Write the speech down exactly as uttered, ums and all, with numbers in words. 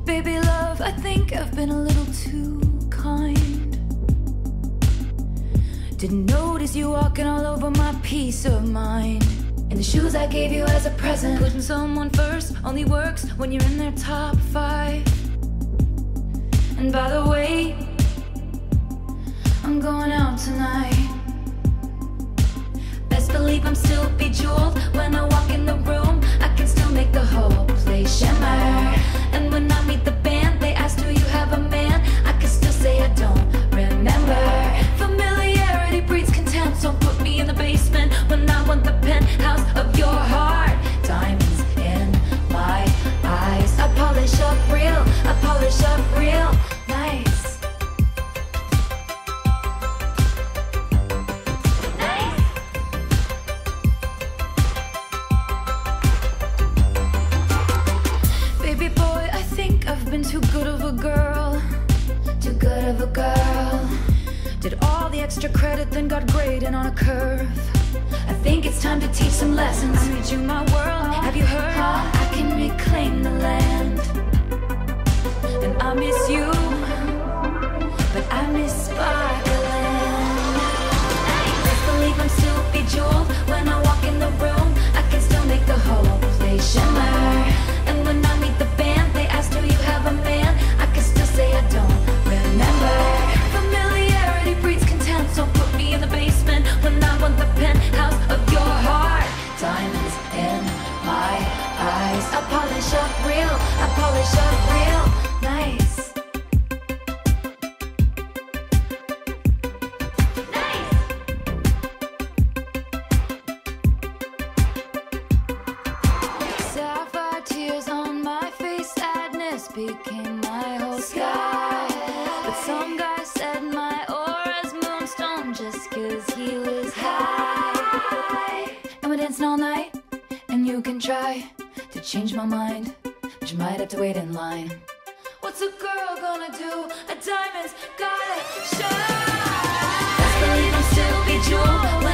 Baby love, I think I've been a little too kind. Didn't notice you walking all over my peace of mind. And the shoes I gave you as a present. Putting someone first only works when you're in their top five. And by the way, I'm going out tonight. Best believe I'm still bejeweled. When I walk in the room, I can still make the whole place shimmer. And when I meet the band, they ask, do you have a man? I can still say I don't remember. Familiarity breeds contempt, so put me in the basement when I want the penthouse of your heart. Diamonds in my eyes. I polish up real, I polish up real nice. Nice. Baby boy, I think I've been too good of a girl. Too good of a girl. Did all the extra credit, then got graded on a curve. I think it's time to teach some lessons. I made you my world, have you heard? I can reclaim the land. And I miss you, but I miss sparkling. Best believe I'm still bejeweled. When I walk in the room, I can still make the whole place shimmer. And when I meet the band, they ask, do you have a man? I can still say I don't remember. Familiarity breeds contempt, so put me in the basement when I want the penthouse of your heart. Diamonds in my eyes. I polish up real, I polish up real nice. Nice. Sapphire tears on my face, sadness became my whole sky. But some guy said my aura's moonstone just cause he was high. And we're dancing all night, and you can try to change my mind, but you might have to wait in line. What's a girl gonna do? A diamond's gotta shine. Best believe I'm still bejeweled.